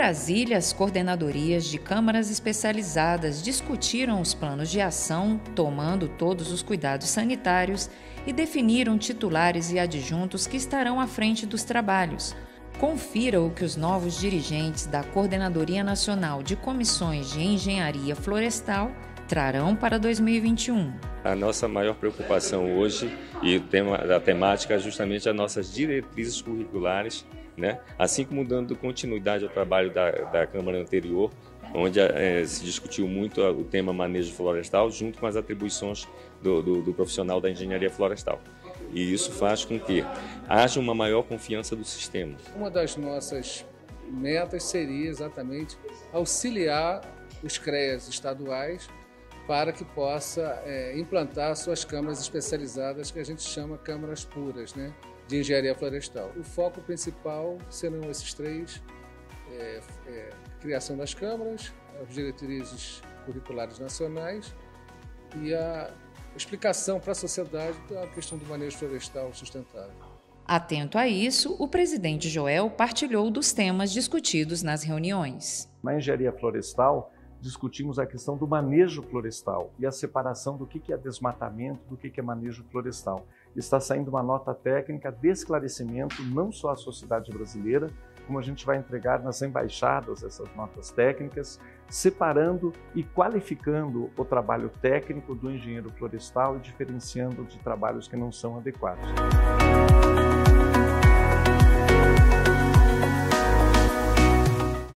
Brasília, as coordenadorias de câmaras especializadas discutiram os planos de ação, tomando todos os cuidados sanitários, e definiram titulares e adjuntos que estarão à frente dos trabalhos. Confira o que os novos dirigentes da Coordenadoria Nacional de Comissões de Engenharia Florestal trarão para 2021. A nossa maior preocupação hoje e o tema da temática é justamente as nossas diretrizes curriculares, né? Assim como dando continuidade ao trabalho da Câmara anterior, onde se discutiu muito o tema manejo florestal, junto com as atribuições do profissional da engenharia florestal. E isso faz com que haja uma maior confiança do sistema. Uma das nossas metas seria exatamente auxiliar os CREAs estaduais para que possa implantar suas câmaras especializadas, que a gente chama câmaras puras, né, de engenharia florestal. O foco principal serão esses três: criação das câmaras, as diretrizes curriculares nacionais e a explicação para a sociedade da questão do manejo florestal sustentável. Atento a isso, o presidente Joel partilhou dos temas discutidos nas reuniões. Na engenharia florestal, discutimos a questão do manejo florestal e a separação do que é desmatamento, do que é manejo florestal. Está saindo uma nota técnica de esclarecimento, não só à sociedade brasileira, como a gente vai entregar nas embaixadas essas notas técnicas, separando e qualificando o trabalho técnico do engenheiro florestal e diferenciando de trabalhos que não são adequados.